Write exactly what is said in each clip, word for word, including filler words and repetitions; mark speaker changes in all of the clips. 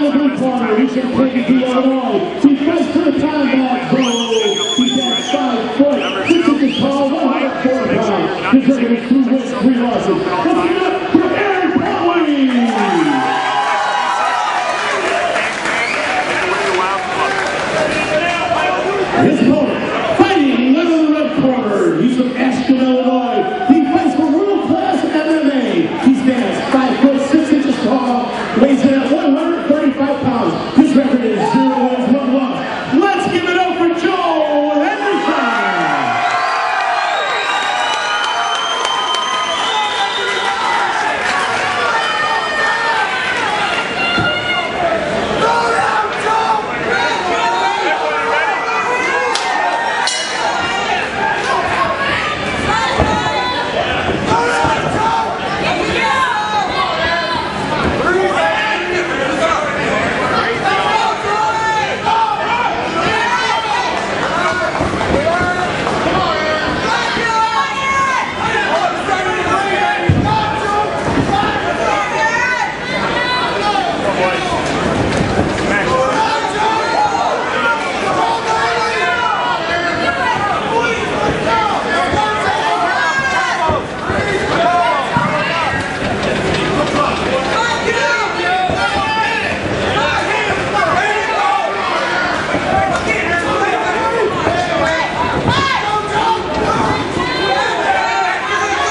Speaker 1: the blue corner, he's from Kankakee, Illinois. He fights for the combat gold. He's at five foot, six inches tall, one hundred four pounds. His record is two wins, three losses. Let's give it up for Plumley. His opponent, fighting out of the red corner. He's from Illinois. He fights for world-class M M A. He stands five foot six inches tall, weighs in at one hundred thirty-five pounds. His record is zero wins, one loss. Let's give it up for Hendershot.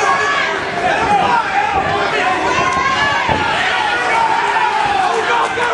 Speaker 2: Go, go!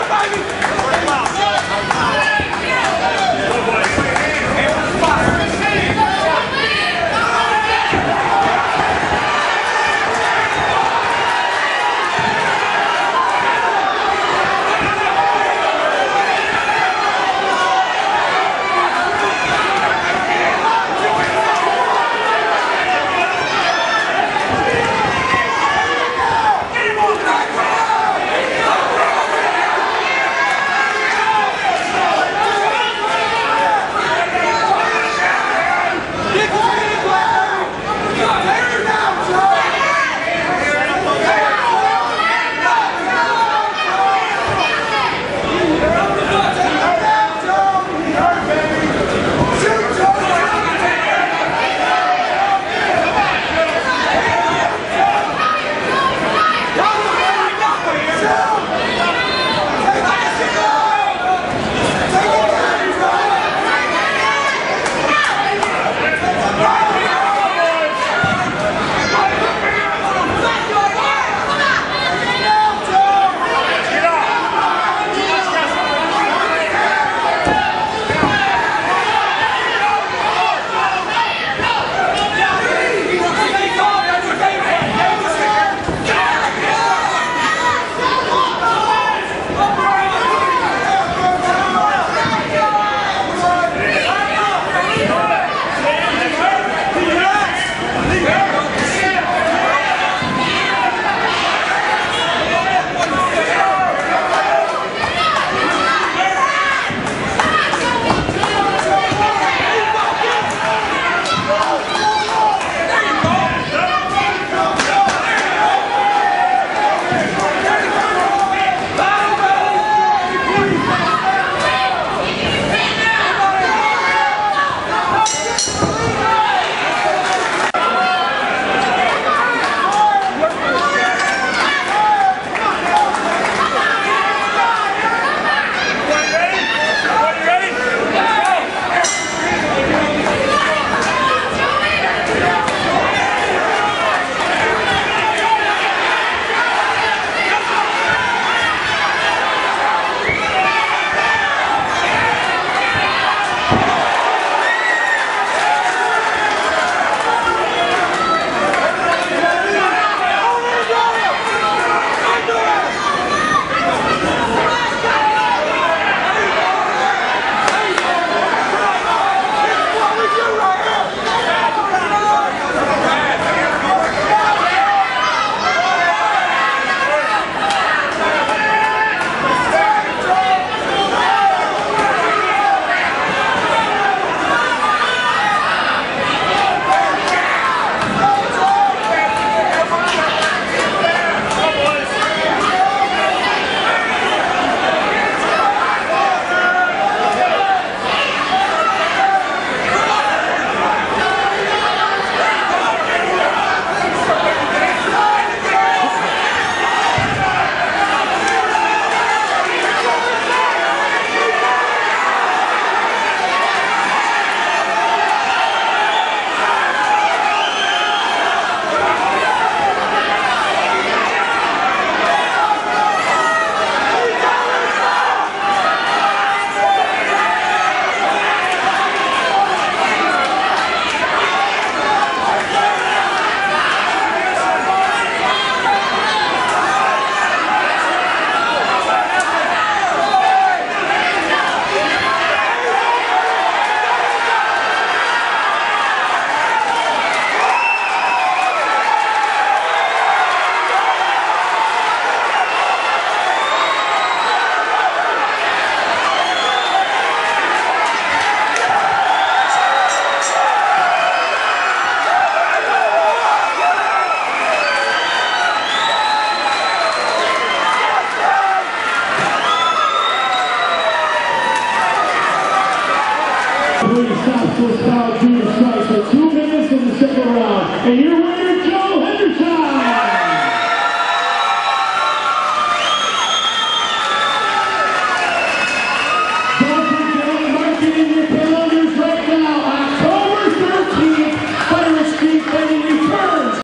Speaker 1: Specialist Style Junior